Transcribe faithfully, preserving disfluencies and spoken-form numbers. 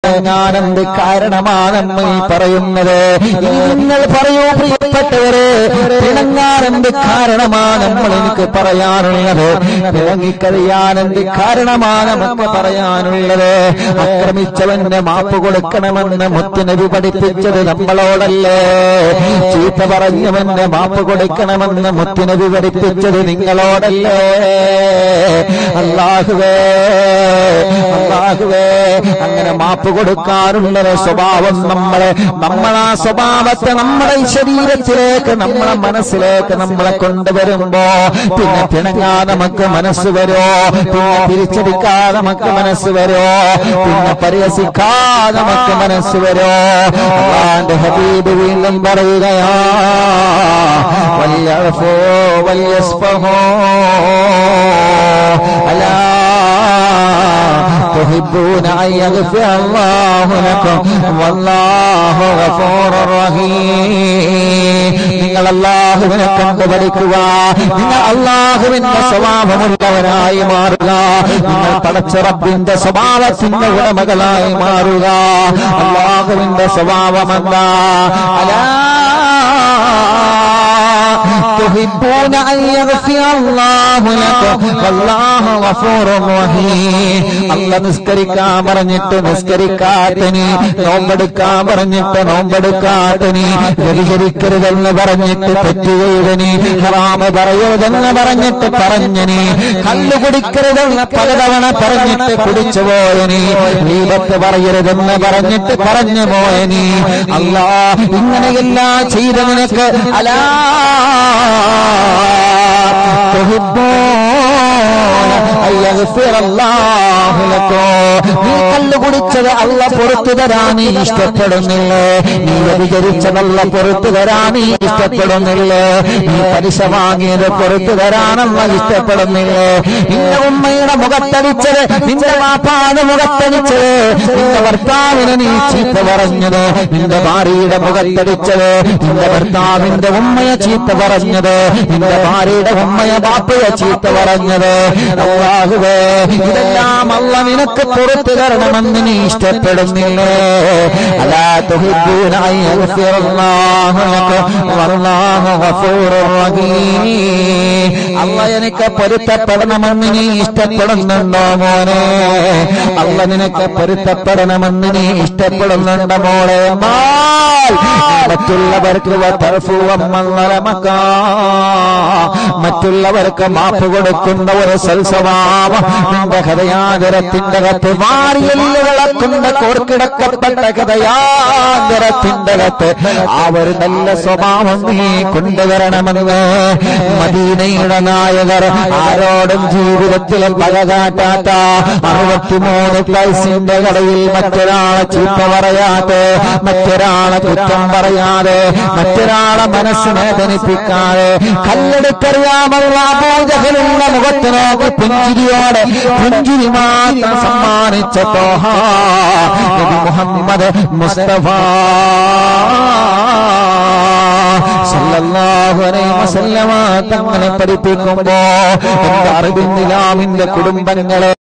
പിണങ്ങാനെന്ത് കാരണമാണെന്ന് ഈ പറയുന്നത്? ഇനി നിങ്ങൾ പറയൂ പ്രിയപ്പെട്ടവരെ, പിണങ്ങാനെന്ത് കാരണമാണ് നമ്മൾ എനിക്ക് പറയാനുള്ളത്? പിണങ്ങിക്കറിയാനെന്ത് കാരണമാണ് നമുക്ക് പറയാനുള്ളത്? ആക്രമിച്ചവന്റെ മാപ്പ് കൊടുക്കണമെന്ന് മുത്തുനബി പഠിപ്പിച്ചത് നമ്മളോടല്ലേ? ചീത്ത പറഞ്ഞവന്റെ മാപ്പ് കൊടുക്കണമെന്ന് മുത്തുനബി പഠിപ്പിച്ചത് നിങ്ങളോടല്ലേ? അല്ലാഹുവേ അല്ലാഹുവേ, അങ്ങനെ മാപ്പ് കൊടുക്കാനുള്ളൊരു സ്വഭാവം നമ്മളെ നമ്മളാ സ്വഭാവത്തെ നമ്മുടെ ശരീരത്തിലേക്ക്, നമ്മളെ മനസ്സിലേക്ക് നമ്മളെ കൊണ്ടുവരുമ്പോ പിന്നെ പിണങ്ങാൻ നമുക്ക് മനസ്സ് വരോ? പിന്നെ തിരിച്ചടിക്കാൻ നമുക്ക് മനസ്സ് വരോ? പിന്നെ പരിഹസിക്കാൻ നമുക്ക് മനസ്സ് വരോ? അല്ലാഹുവിന്റെ ഹബീബ് വീണ്ടും പറയുകയാ, വല്യഅഫൂ വല്യസ്ഫഹൂ അലാ تحبون أن يغفر الله لكم والله غفور رحيم. നിങ്ങൾ അല്ലാഹുവിനെ കണ്ടു പഠിക്കുക, നിങ്ങൾ അല്ലാഹുവിന്റെ സ്വഭാവമുള്ളവരായി മാറുക, നിങ്ങൾ പടച്ച റബ്ബിന്റെ സ്വഭാവത്തിന്റെ ഉടമകളായി മാറുക. അല്ലാഹുവിന്റെ സ്വഭാവമെന്താ? അലാ تحبون أن يغفر الله لكم والله غفور رحيم. അല്ലാഹു നിസ്കരിക്കാൻ പറഞ്ഞിട്ട് നിസ്കരിക്കാത്തനി, നോമ്പെടുക്കാൻ പറഞ്ഞിട്ട് നോമ്പെടുക്കാത്തനി, വ്യഭിചരിക്കരുതെന്ന് പറഞ്ഞിട്ട് തെറ്റുകയുടനി, ഹറാമ് പറയരുതെന്ന് പറഞ്ഞിട്ട് പറഞ്ഞനി, കല്ല് കുടിക്കരുതെന്ന് പലതവണ പറഞ്ഞിട്ട് കുടിച്ചു പോയനി, ഗീബത്ത് പറയരുതെന്ന് പറഞ്ഞിട്ട് പറഞ്ഞു പോയനി. അല്ലാഹ് ഇങ്ങനെയെല്ലാം ചെയ്ത നിനക്ക് അലാ നീ കല്ല് കുടിച്ചത് അള്ള പുറത്തു തരാൻ നീ ഇഷ്ടപ്പെടുന്നില്ലേ? നീ വ്യഭിചരിച്ചതല്ല പുറത്തു തരാൻ നീ ഇഷ്ടപ്പെടുന്നില്ലേ? നീ പലിശ വാങ്ങിയത് പുറത്തു തരാനല്ല ഇഷ്ടപ്പെടുന്നില്ലേ? നിന്റെ ഉമ്മയുടെ മുഖത്തടിച്ചത്, നിന്റെ വാപ്പാന്റെ മുഖത്തടിച്ചത്, നിന്റെ ഭർത്താവിനെ നീ ചീത്ത പറഞ്ഞത്, നിന്റെ ഭാര്യയുടെ മുഖത്തടിച്ചത്, നിന്റെ ഭർത്താവിന്റെ ഉമ്മയെ ചീത്ത പറഞ്ഞത്, നിന്റെ ഭാര്യയുടെ ഉമ്മയെ ബാപ്പയെ ചീത്ത പറഞ്ഞത്, അല്ലാഹുവേ ഇതെല്ലാം അല്ലാഹ് നിനക്ക് പുറത്തു തരണമെന്ന് നീ ഇഷ്ടപ്പെടുന്നില്ലേ? അലാ തുഹിബ്ബൂന അൻ യഗ്ഫിറല്ലാഹു ലക്കും വല്ലാഹു ഗഫൂറുർ റഹീം. അല്ലാഹ് എനിക്ക് പൊരുത്തപ്പെടണമെന്ന് നീ ഇഷ്ടപ്പെടുന്നുണ്ടോ മോനെ? അല്ലാഹ് നിനക്ക് പൊരുത്തപ്പെടണമെന്ന് നീ ഇഷ്ടപ്പെടുന്നുണ്ടോ മോളെ? മറ്റുള്ളവർക്ക് മറ്റുള്ളവർക്ക് മാപ്പ് കൊടുക്കുന്ന ഒരു സൽസ്വഭാവം നിന്റെ ഹൃദയാന്തരത്തിന്റെ അകത്ത്, വാരിയെല്ലുകളെ കോർക്കിടക്കപ്പെട്ട ഹൃദയാന്തരത്തിന്റെ അകത്ത് ആ ഒരു നല്ല സ്വഭാവം നീ കൊണ്ടുവരണമെന്ന് മദീനയുടെ നായകർ ആരോടും ജീവിതത്തിൽ പകകാട്ടാത്ത അറുപത്തിമൂന്ന് വയസ്സിന്റെ കടയിൽ മറ്റൊരാളെ ചീത്ത പറയാതെ, മറ്റൊരാളെ കുറ്റം പറയാതെ, മറ്റൊരാളെ മനസ്സ് വേദനിപ്പിക്കാതെ, കല്ലെടുക്കറിയാമല്ല പൂജകളുള്ള മുഖത്ത് നോക്കി പുഞ്ചിരിയോടെ പുഞ്ചിരി മാത്രം സമ്മാനിച്ച തോഹ നബി മുഹമ്മദ് മുസ്തഫ സല്ലല്ലാഹു അലൈഹി വസല്ലമ തങ്ങളെ പഠിപ്പിക്കുമ്പോ എന്റെ അറിവിൻ നിലാവിന്റെ കുടുംബങ്ങളെ